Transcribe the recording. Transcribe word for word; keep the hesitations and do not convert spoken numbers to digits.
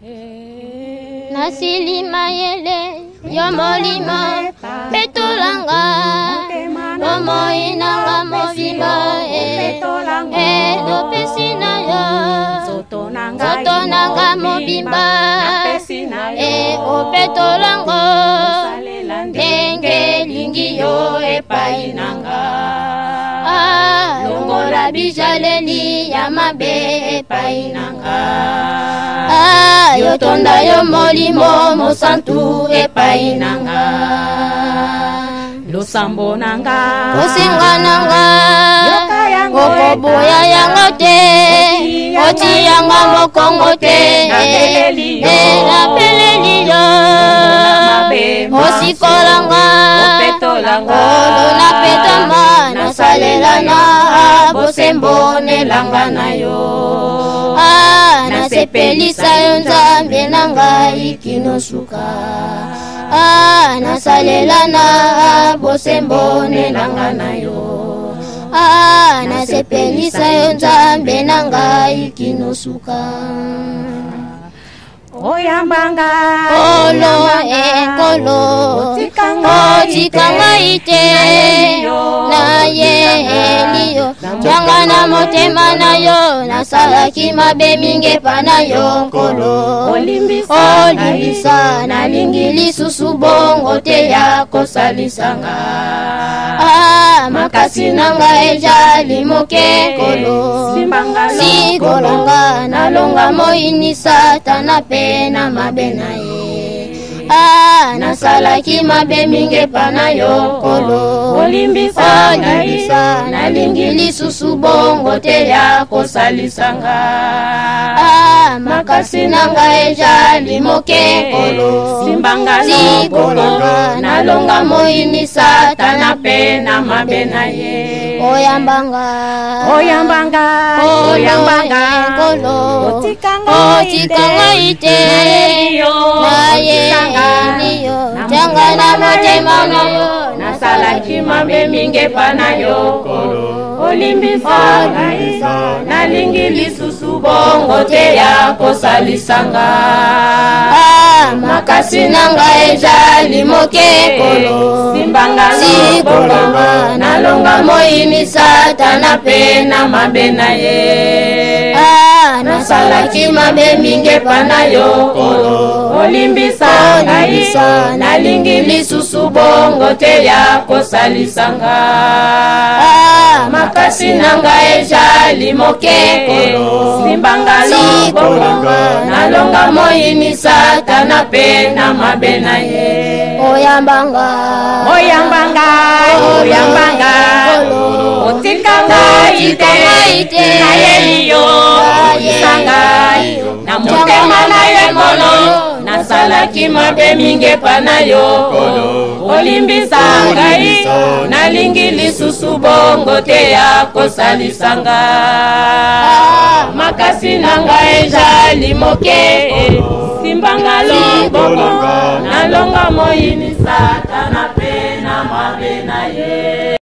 Nasilima yele yomolima petolanga Momo inanga mobimba e do pesina yo Soto nanga mobimba e o petolango Denge lingi yo e painanga Longola bijaleli ya mabe e painanga Yo tonda yo molimo mosantu e painanga Losambo nanga Osinga nanga Okoboya yanga te Oti yanga mokongo te Ela peleli yo Osikolanga Olona petama Nasalelana Bosembo nelanga na yo Nasepelisa yo nzambe nanga ikinosuka Ah, nasalelana bosembo nelanga na yo Ah, nasepelisa yo nzambe nanga ikinosuka Oyambanga Olo ekolo Otikanga ite Na ye eliyo Janga na motema na yo Nasalaki mabe minge pa na yo kolo Olimbisa na lingi lisusu bongo te ya kosalisanga Ah, makasi nanga ejali moke kolo Sikolanga nalonga moini satana pe na mabe na ye Ah, nasalaki mabe minge pa na yo kolo Olimbisa na lingi lisusu bongo te ya kosalisanga Ah, makasi nanga ejali moke kolo Sikolanga nalonga moini satana pe na mabe na ye Oyambanga Oyambanga Oyambanga kolo Otikanga ite Na ye eliyo Janga na motema na yo Nasalaki mabe minge pa na yo Olimbisa na lingi lisusu bongo te ya kosalisanga Ah, makasi nanga ejali moke kolo Sikolanga nalonga moini satana pe na mabe na ye Ah, nasalaki mabe minge pa na yo Olimbisa na lingi lisusu bongo te ya kosalisanga Ah, makasi nanga ejali moke kolo Sikolanga nalonga moini satana pe na mabe na ye Oyambanga Oyambanga Oyambanga Otikanga ite Na yeliyo Sanga Na motema na ye mono Nasalaki mabe minge pa na yo Olimbisa ngai na lingi lisusu bongo te ya kosalisanga Makasi nanga ejali moke Simbanga loboko Nalonga moini satana pe na mabe na ye